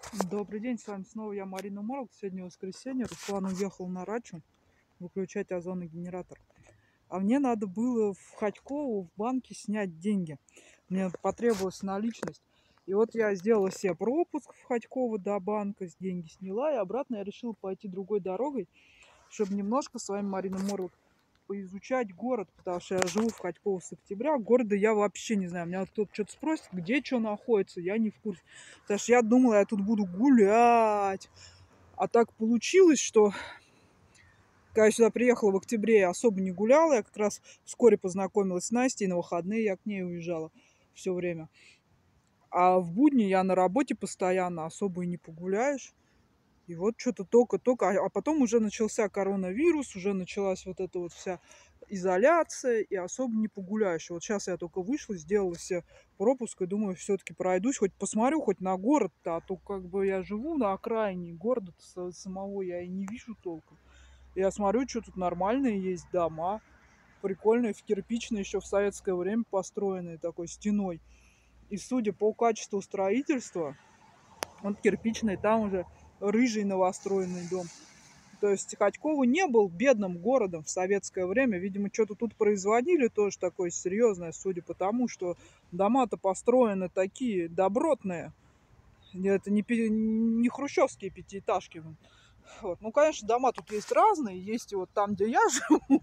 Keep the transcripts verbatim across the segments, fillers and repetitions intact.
Добрый день, с вами снова я, Марина Морлок. Сегодня воскресенье, Руслан уехал на рачу выключать озоногенератор. А мне надо было в Ходьково в банке снять деньги. Мне потребовалась наличность. И вот я сделала себе пропуск в Ходьково до банка, деньги сняла, и обратно я решила пойти другой дорогой, чтобы немножко с вами, Марина Морлок, поизучать город, потому что я живу в Ходьково с октября. Города я вообще не знаю. Меня вот кто-то что-то спросит, где что находится, я не в курсе. Потому что я думала, я тут буду гулять. А так получилось, что когда я сюда приехала в октябре, я особо не гуляла. Я как раз вскоре познакомилась с Настей, на выходные я к ней уезжала все время. А в будни я на работе постоянно, особо и не погуляешь. И вот что-то только-только, а, а потом уже начался коронавирус, уже началась вот эта вот вся изоляция, и особо не погуляешь. И вот сейчас я только вышла, сделала себе пропуск, и думаю, все-таки пройдусь, хоть посмотрю, хоть на город-то, а то как бы я живу на окраине города самого, я и не вижу толком. Я смотрю, что тут нормальные есть дома, прикольные, в кирпичные, еще в советское время построенные такой стеной. И судя по качеству строительства, он кирпичный, там уже рыжий новостроенный дом. То есть Ходьково не был бедным городом в советское время. Видимо, что-то тут производили тоже такое серьезное, судя по тому, что дома-то построены такие добротные. Это не, не хрущевские пятиэтажки. Вот. Ну, конечно, дома тут есть разные. Есть и вот там, где я живу.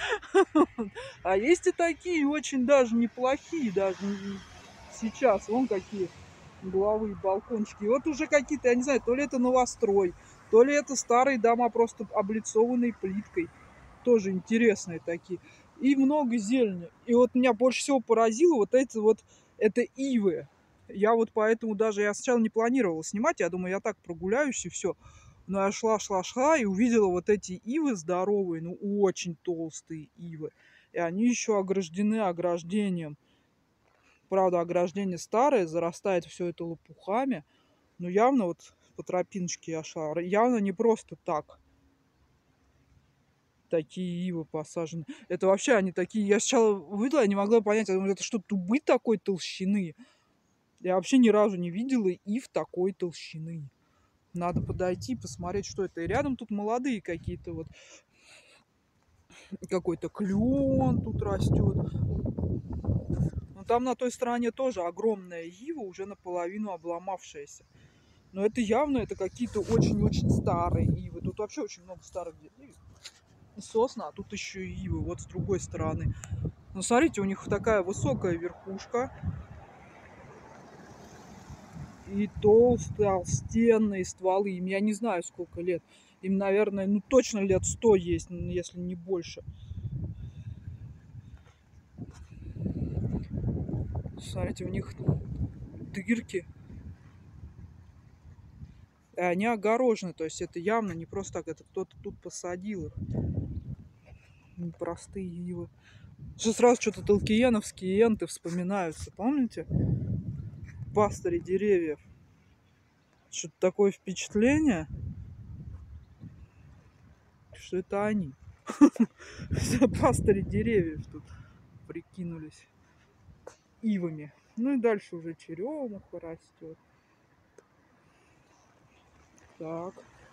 А есть и такие очень даже неплохие. Даже сейчас. Вон какие угловые балкончики. И вот уже какие-то, я не знаю, то ли это новострой, то ли это старые дома, просто облицованные плиткой. Тоже интересные такие. И много зелени. И вот меня больше всего поразило вот эти вот, это ивы. Я вот поэтому даже, я сначала не планировала снимать, я думаю, я так прогуляюсь и все. Но я шла, шла, шла и увидела вот эти ивы здоровые, ну очень толстые ивы. И они еще ограждены ограждением. Правда, ограждение старое, зарастает все это лопухами. Но явно вот по тропиночке я шла. Явно не просто так такие ивы посажены. Это вообще они такие... Я сначала увидела, я не могла понять, я думаю, это что, дубы такой толщины? Я вообще ни разу не видела ив такой толщины. Надо подойти, посмотреть, что это. И рядом тут молодые какие-то вот. Какой-то клен тут растет. Но там на той стороне тоже огромная ива, уже наполовину обломавшаяся. Но это явно, это какие-то очень-очень старые ивы. Тут вообще очень много старых деревьев. Сосна, а тут еще и ивы, вот с другой стороны. Но смотрите, у них такая высокая верхушка. И толстые, толстенные стволы. Им я не знаю, сколько лет. Им, наверное, ну точно лет сто есть, если не больше. Смотрите, у них дырки. И они огорожены. То есть это явно не просто так. Это кто-то тут посадил их. Непростые ивы. Что сразу что-то толкиеновские энты вспоминаются. Помните? Пастыри деревьев. Что-то такое впечатление, что это они. Пастыри деревьев тут прикинулись ивами. Ну и дальше уже черемуха растет. Так.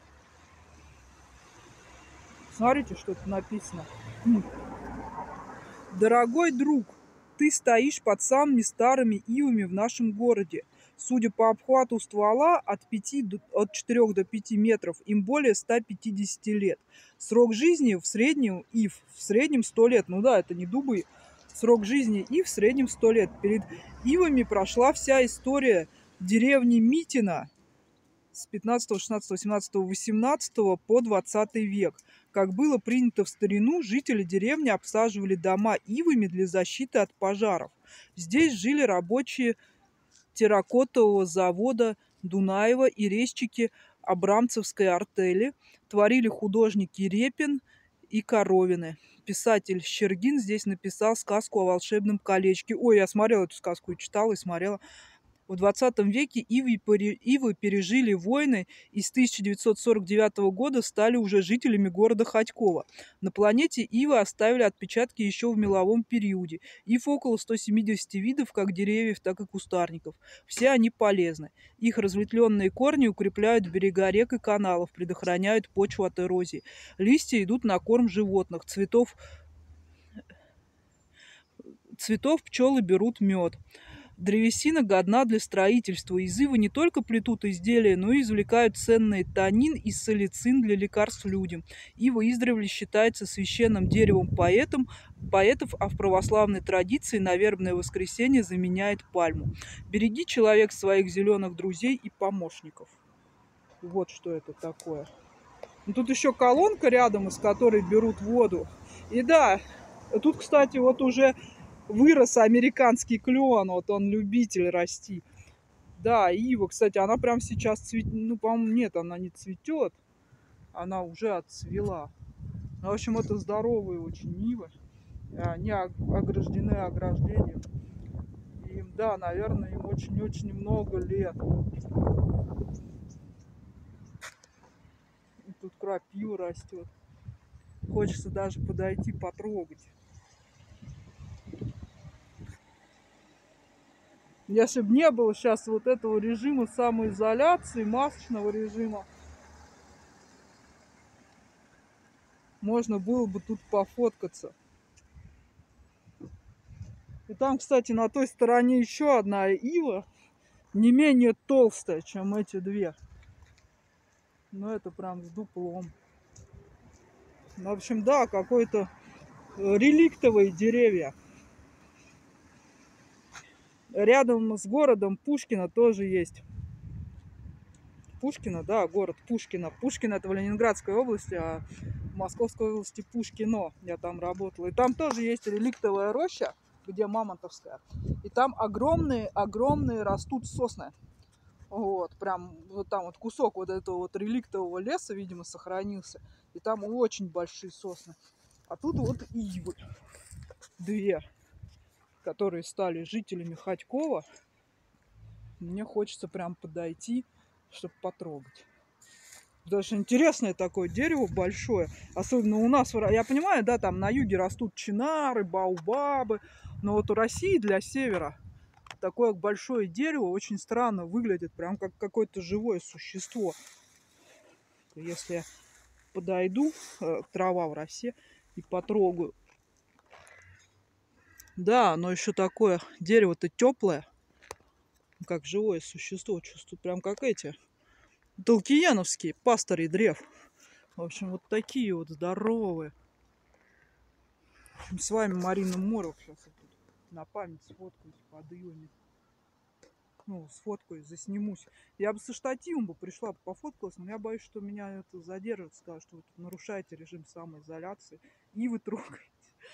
Смотрите, что тут написано. Дорогой друг, ты стоишь под самыми старыми ивами в нашем городе. Судя по обхвату ствола, от, пяти, от четырёх до пяти метров им более ста пятидесяти лет. Срок жизни в среднем ив в среднем сто лет. Ну да, это не дубы. Срок жизни ив в среднем сто лет. Перед ивами прошла вся история деревни Митина с пятнадцатого, шестнадцатого, семнадцатого, восемнадцатого по двадцатый век. Как было принято в старину, жители деревни обсаживали дома ивами для защиты от пожаров. Здесь жили рабочие терракотового завода Дунаева и резчики Абрамцевской артели, творили художники Репин и Коровины. Писатель Щергин здесь написал сказку о волшебном колечке. Ой, я смотрела эту сказку и читала, и смотрела. В двадцатом веке ивы, пере- ивы пережили войны и с тысяча девятьсот сорок девятого года стали уже жителями города Хотьково. На планете ивы оставили отпечатки еще в меловом периоде. Ив около ста семидесяти видов, как деревьев, так и кустарников. Все они полезны. Их разветвленные корни укрепляют берега рек и каналов, предохраняют почву от эрозии. Листья идут на корм животных, цветов, цветов пчелы берут мед. Древесина годна для строительства. Из ивы не только плетут изделия, но и извлекают ценный танин и салицин для лекарств людям. Ива издревле считается священным деревом поэтом, поэтов, а в православной традиции на вербное воскресенье заменяет пальму. Береги, человек, своих зеленых друзей и помощников. Вот что это такое. Ну, тут еще колонка рядом, из которой берут воду. И да, тут, кстати, вот уже вырос американский клен, вот он любитель расти. Да, ива, кстати, она прям сейчас цветет. Ну, по-моему, нет, она не цветет. Она уже отцвела. Ну, в общем, это здоровые очень ивы. Они ограждены ограждением. И, да, наверное, им очень-очень много лет. И тут крапива растет. Хочется даже подойти, потрогать. Если бы не было сейчас вот этого режима самоизоляции, масочного режима, можно было бы тут пофоткаться. И там, кстати, на той стороне еще одна ива, не менее толстая, чем эти две. Но это прям с дуплом. В общем, да, какой-то реликтовые деревья. Рядом с городом Пушкино тоже есть. Пушкино, да, город Пушкино. Пушкино — это в Ленинградской области, а в Московской области Пушкино. Я там работала. И там тоже есть реликтовая роща, где мамонтовская. И там огромные-огромные растут сосны. Вот, прям вот там вот кусок вот этого вот реликтового леса, видимо, сохранился. И там очень большие сосны. А тут вот ивы. Две, которые стали жителями Хотькова. Мне хочется прям подойти, чтобы потрогать. Даже интересное такое дерево большое. Особенно у нас, я понимаю, да, там на юге растут чинары, баобабы. Но вот у России для севера такое большое дерево очень странно выглядит. Прям как какое-то живое существо. Если я подойду, трава в росе, и потрогаю. Да, оно еще такое дерево-то теплое. Как живое существо. Чувствую, прям как эти толкиеновские пастыри древ. В общем, вот такие вот здоровые. В общем, с вами Марина Морок. Сейчас я тут на память сфоткаюсь, подъеме. Ну, сфоткаюсь, заснимусь. Я бы со штативом бы пришла, пофоткалась, но я боюсь, что меня это задержит. Скажут, что вы тут нарушаете режим самоизоляции. И вы трогаете.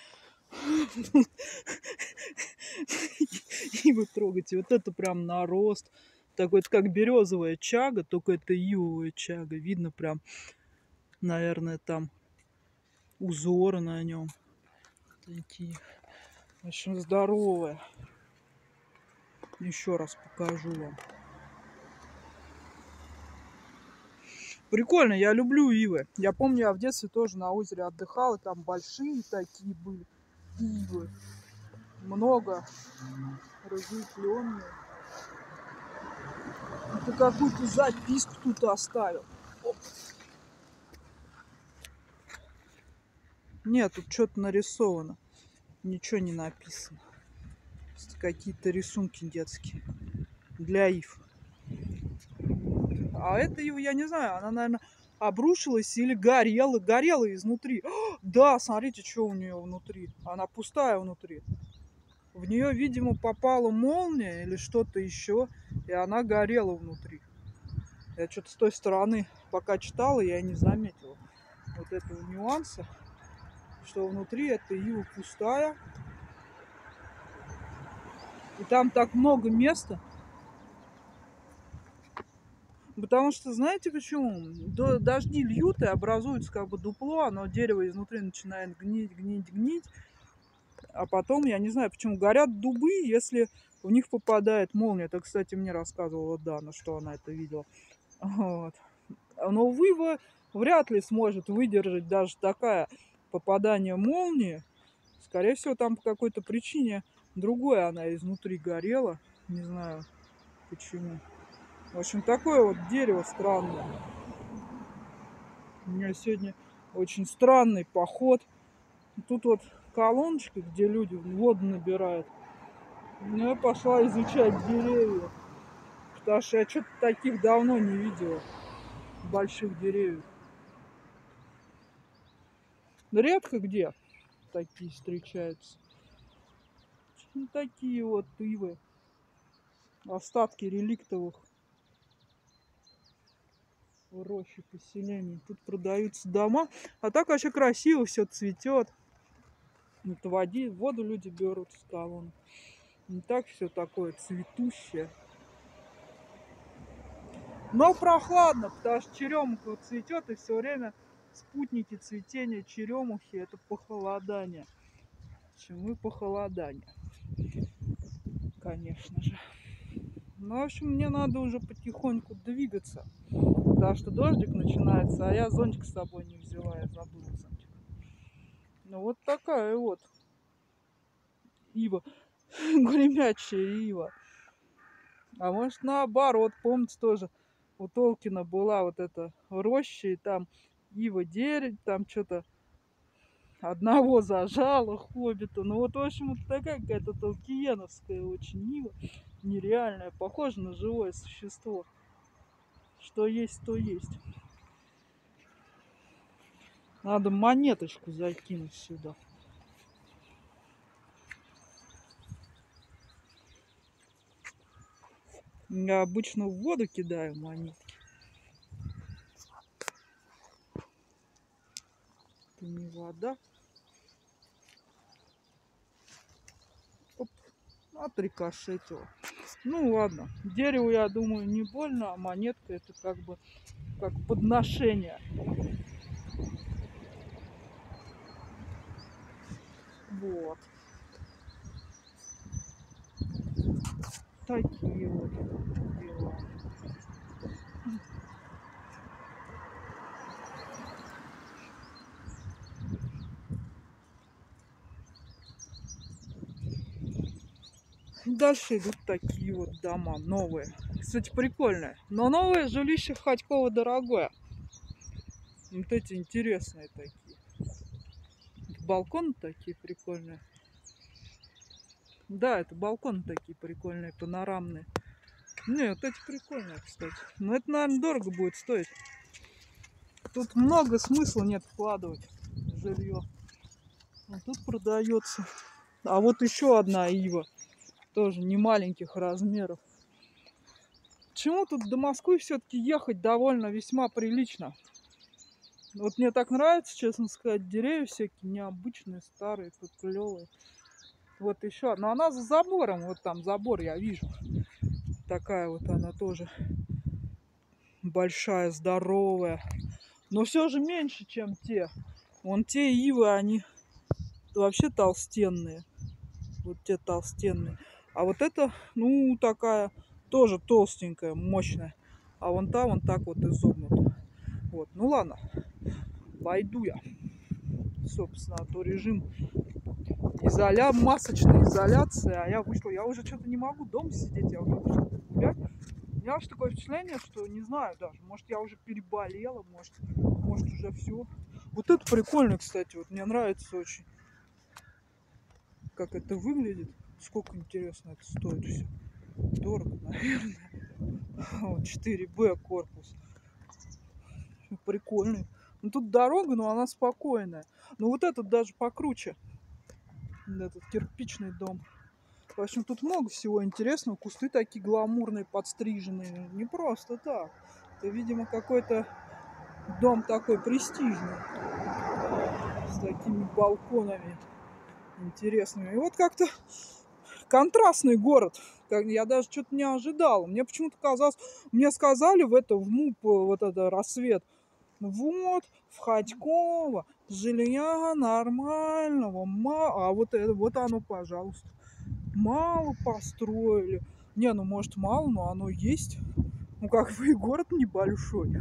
И вы трогаете. Вот это прям нарост. Такой, как березовая чага, только это ивовая чага. Видно прям, наверное, там узоры на нем. Такие. В общем, здоровые. Еще раз покажу вам. Прикольно, я люблю ивы. Я помню, я в детстве тоже на озере отдыхала. Там большие такие были ивы. Много разветвленные. Ты какую-то записку тут оставил. Оп. Нет, тут что-то нарисовано. Ничего не написано. Какие-то рисунки детские. Для ив. А это ива, я не знаю, она, наверное, обрушилась или горела. Горела изнутри. О, да, смотрите, что у нее внутри. Она пустая внутри. В нее, видимо, попала молния или что-то еще. И она горела внутри. Я что-то с той стороны, пока читала, я не заметила вот этого нюанса. Что внутри эта ива пустая. И там так много места. Потому что, знаете почему? Дожди льют и образуется как бы дупло, оно дерево изнутри начинает гнить, гнить, гнить. А потом, я не знаю, почему горят дубы, если у них попадает молния. Это, кстати, мне рассказывала Дана, что она это видела. Вот. Но Вива вряд ли сможет выдержать даже такое попадание молнии. Скорее всего, там по какой-то причине другой она изнутри горела. Не знаю почему. В общем, такое вот дерево странное. У меня сегодня очень странный поход. Тут вот колоночка, где люди воду набирают. Ну, я пошла изучать деревья. Потому что я что-то таких давно не видела. Больших деревьев. Редко где такие встречаются. Ну, такие вот ивы. Остатки реликтовых рощи поселений. Тут продаются дома. А так вообще красиво, все цветет. Вот води, воду люди берут с колонн. Не так все такое цветущее. Но прохладно, потому что черемуха цветет, и все время спутники цветения черемухи — это похолодание. Чем и похолодание, конечно же. Ну, в общем, мне надо уже потихоньку двигаться, потому что дождик начинается, а я зонтик с собой не взяла, я забыла зонтик. Ну, вот такая вот ива, гремячая ива. А может, наоборот, помните, тоже у Толкина была вот эта роща, и там ива дерево, там что-то одного зажало хоббита. Ну вот, в общем, вот такая какая-то толкиеновская очень ива, нереальная, похожа на живое существо. Что есть, то есть. Надо монеточку закинуть сюда. Я обычно в воду кидаю монетки. Это не вода. Оп, отрикошетила. Ну ладно. Дереву, я думаю, не больно, а монетка — это как бы как подношение. Вот. Такие вот дела. Дальше идут такие вот дома новые. Кстати, прикольные. Но новое жилище в Ходьково дорогое. Вот эти интересные такие. Балконы такие прикольные. Да, это балконы такие прикольные, панорамные. Не, вот эти прикольные, кстати. Но это, наверное, дорого будет стоить. Тут много смысла нет вкладывать в жилье. А тут продается. А вот еще одна ива. Тоже не маленьких размеров. Почему тут до Москвы все-таки ехать довольно весьма прилично? Вот мне так нравится, честно сказать, деревья всякие необычные, старые, тут клевые. Вот еще одна. Но она за забором. Вот там забор я вижу. Такая вот она тоже большая, здоровая. Но все же меньше, чем те. Вон те ивы, они вообще толстенные. Вот те толстенные. А вот это, ну, такая тоже толстенькая, мощная. А вон та, вон так вот изогнута. Вот, ну ладно. Пойду я. Собственно, а то режим изоля... масочной изоляции. А я вышла, я уже что-то не могу дома сидеть. Я уже вышла гулять. У меня аж такое впечатление, что не знаю даже. Может, я уже переболела, может, может уже все. Вот это прикольно, кстати. Вот мне нравится очень, как это выглядит. Сколько, интересно, это стоит все. Дорого, наверное. Вот четыре бэ корпус. Прикольный. Ну тут дорога, но она спокойная. Но вот этот даже покруче. Этот кирпичный дом. В общем, тут много всего интересного. Кусты такие гламурные, подстриженные. Не просто так. Это, видимо, какой-то дом такой престижный. С такими балконами интересными. И вот как-то контрастный город. Я даже что-то не ожидала. Мне почему-то казалось... Мне сказали в это, в МУП, вот это рассвет. Вот, в Ходьково жилья нормального. А вот, это, вот оно, пожалуйста. Мало построили. Не, ну может мало, но оно есть. Ну как бы и город небольшой.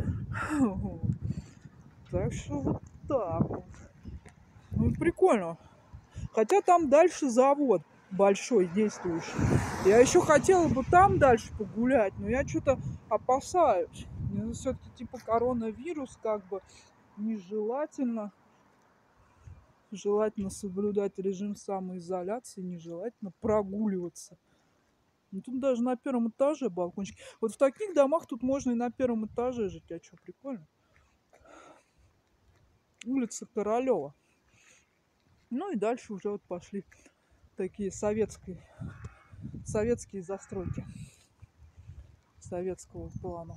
Так что вот так вот. Ну прикольно. Хотя там дальше завод большой, действующий. Я еще хотела бы там дальше погулять, но я что-то опасаюсь. Все-таки типа коронавирус, как бы нежелательно. Желательно соблюдать режим самоизоляции, нежелательно прогуливаться. Ну, тут даже на первом этаже балкончик. Вот в таких домах тут можно и на первом этаже жить. А что, прикольно? Улица Королева. Ну и дальше уже вот пошли такие советские, советские застройки. Советского плана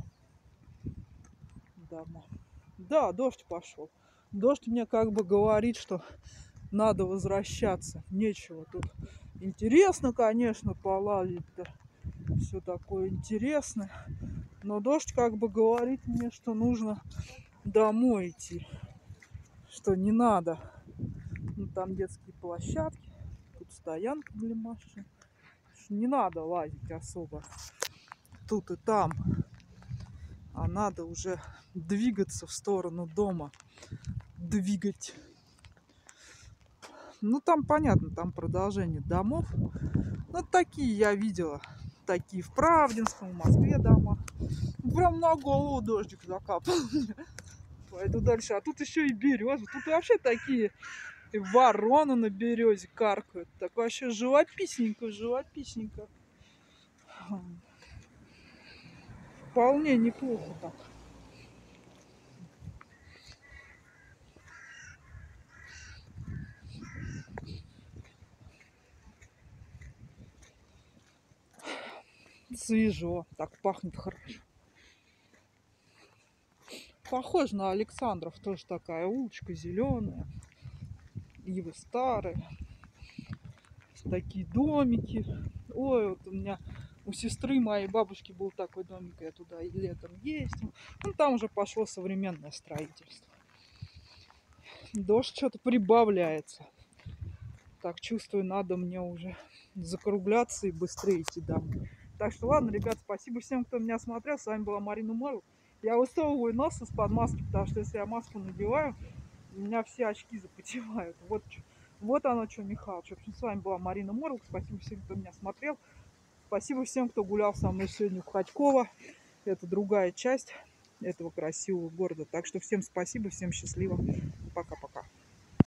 дома. Да, дождь пошел. Дождь мне как бы говорит, что надо возвращаться. Нечего тут. Интересно, конечно, поладить-то. Все такое интересное. Но дождь как бы говорит мне, что нужно домой идти. Что не надо. Ну, там детские площадки. Тут стоянка для машин. Не надо лазить особо тут и там. А надо уже двигаться в сторону дома. Двигать. Ну, там понятно, там продолжение домов. Ну, такие я видела. Такие в Правдинском, в Москве дома. Прям на голову дождик закапал. Пойду дальше. А тут еще и березы. Тут вообще такие и вороны на березе каркают. Так вообще живописненько, живописненько. Вполне неплохо так. Свежо. Так пахнет хорошо. Похоже на Александров. Тоже такая улочка зеленая. Ивы старые. Такие домики. Ой, вот у меня у сестры моей бабушки был такой домик. Я туда и летом ездил. Ну, там уже пошло современное строительство. Дождь что-то прибавляется. Так, чувствую, надо мне уже закругляться и быстрее идти домой. Так что ладно, ребят, спасибо всем, кто меня смотрел. С вами была Марина Морл. Я высовываю нос из-под маски, потому что если я маску надеваю, у меня все очки запотевают. Вот, вот оно что, Михалыч. В общем, с вами была Марина Морл. Спасибо всем, кто меня смотрел. Спасибо всем, кто гулял со мной сегодня в Хотьково. Это другая часть этого красивого города. Так что всем спасибо, всем счастливо. Пока-пока.